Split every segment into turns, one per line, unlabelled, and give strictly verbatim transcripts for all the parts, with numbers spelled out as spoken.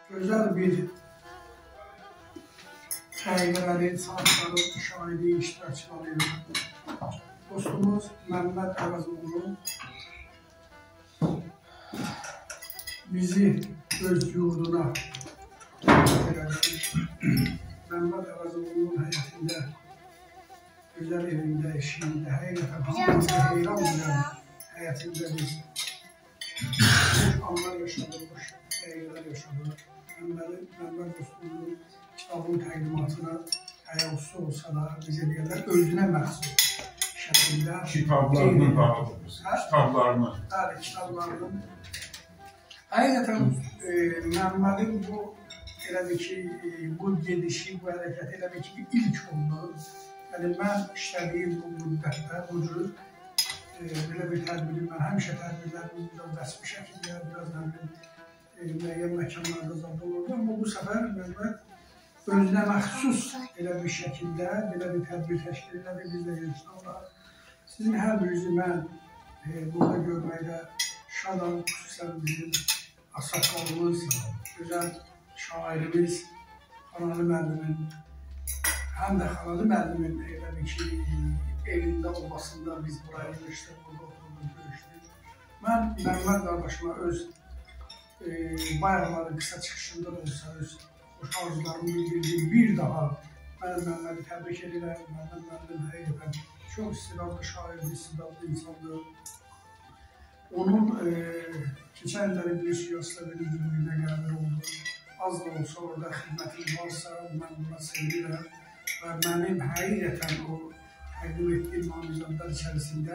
Gözəl bir dəqiqələrin, saatların şahidi iştirakçıları dostumuz Məmməd Əvəzoğlu bizi öz yurduna elədi. Məmməd Əvəzoğlu'nun həyətində, gözəl evində, işində, həqiqətən hamımızda heyran bilən həyətində biz anlar yaşadıq, dəqiqələr yaşadıq. Məmməd dostumun kitabın təqdimatına əyalsı olsa da bizə deyərlər, özünə məxsus şəkildə
kitablarını dağıdıq. Kitablarını.
Bəli, kitablarını. Həqiqətən Məmmədin bu elədir ki, bu gedişi, bu hərəkəti elədir ki, ilk oldu. Yəni, mən işlədiyim bu müddətdə bu cür belə bir tədbiri, mən həmişə tədbirlərimiz biraz rəsmi şəkildə, biraz müəyyən məkanlarda zad olurdu. Amma bu səfər Məmməd özünə məxsus elə bir şəkildə, belə bir tədbir təşkil elədi, biz də inşallah. Sizin hər birinizi mən burada görməkdə şadam, xüsusən bizim asaqlarımız, gözəl şairimiz Xanalı müəllimin, həm də Xanalı müəllimin elə bir ki, elində olmasında biz buraya görüşdük, burada oturduk, görüşdük. Mən Məmməd qardaşıma öz bayaqları qısa çıxışında da olsa, öz xoş arzularımı bildirdim. Bir daha mən Məmmədi təbrik edirəm. Məmməd müəllim həqiqətən çox istedadlı şairdir, istedadlı insandır. Onun keçən illəri bir siyasətlə bir üzvlüyünə qəbul oldu. Az da olsa orada xidmətim varsa, mən buna sevinirəm. Və mənim həqiqətən o təqdim etdiyim namizədlər içərisində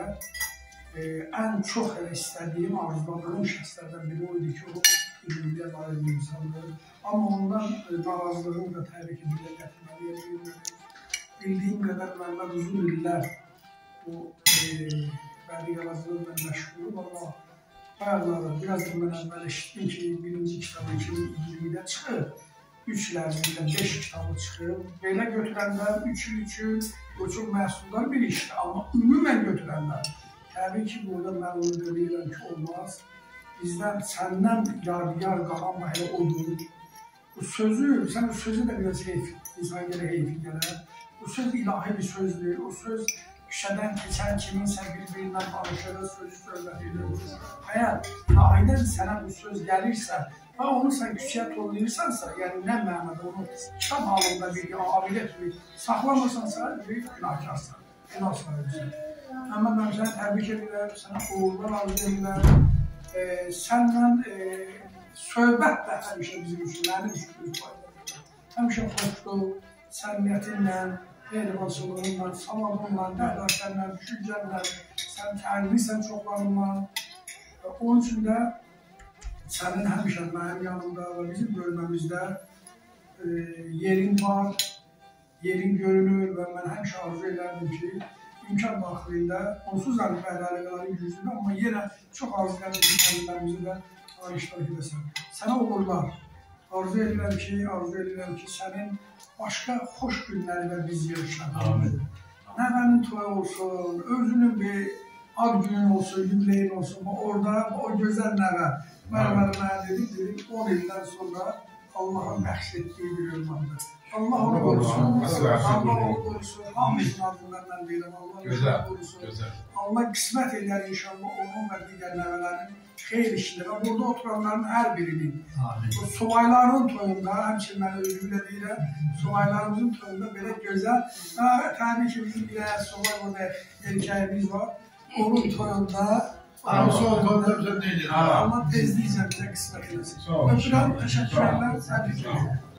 ən çox istədiyim, arzuladığım şəxslərdən biri o idi ki, o üzvlüyə layiq bir insandır. Amma ondan narazılığım da təbii ki, dilə gətirməliyə bilməli. Bildiyim qədər Məmməd uzun illər o bədii yazılığıyla məşğuldur. Amma bayaqlarda, biraz da mən əvvəl eşitdim ki, birinci kitabı iki min iyirmidə çıxıb, üç il ərzində beş kitabı çıxıb. Belə götürənlər üç il üçün o çox məhsuldar bir işdir. Amma ümumən götürənlər, təbii ki, burada mən onu görürəm ki, olmaz. Bizdən, səndən yadigar qalan elə odur. Bu sözü, sən o sözü də biraz heyf, insan gələ heyfi gələr. O söz ilahi bir sözdür. O söz küçədən keçən kiminsə bir-birindən danışır, sözü söylənir. Əgər ilahidən sənə bu söz gəlirsə və onu sən küçəyə tollayırsansa, yəni nə mənada onu kitab halında bir abilə kimi saxlamırsansa, büyük günahkarsan. Günah sahibsin. Məmməd mən səni təbrik edirəm, sənə uğurlar arzu edirəm. Sənlə söhbət də həmişə bizim üçün, mənim üçün öz faydalıdır. Həmişə xoşdur, səmimiyyətinlə, qeyri-başçılığınla, savadınla, dərdlərlə, düşüncənlə, sən fərqlisən çoxlarınla. Onun üçün də sənin həmişə mənim yanımda və bizim bölməmizdə yerin var, yerin görünür və mən həmişə arzu elərdim ki, imkan daxilində, onsuz da bəhləliklərin gücündə, amma yenə çox arzu edirəm ki, təlimlərimizi də iştirak edəsən. Sənə uğurlar. Arzu edirəm ki, arzu edirəm ki, sənin başqa xoş günlərlə biz yarışalım. Nəvənin toyu olsun, özünün bir ad günün olsun, yübleyin olsun, orada o gözəl nəvə, mənim mənə dedik, dedik, on ildən sonra Allah'ın bəxş etdiği bir ürmandır. Allah onu korusun, Allah onu korusun, hamısının adından mən deyirəm, Allah onu korusun. Allah qismət edər inşallah onun və digər nəvələrin xeyr işində və burada oturanların hər birinin. Subayların toyunda, həmçin mən özümlə deyirəm, subaylarımızın toyunda belə gözəl, təbii ki, bizim bir subay burada erkəyimiz var, onun toyunda Allah tezliyəcəm bizə qismət edəsin. Öpürəm, təşəkkür edəm, təbrik edirəm.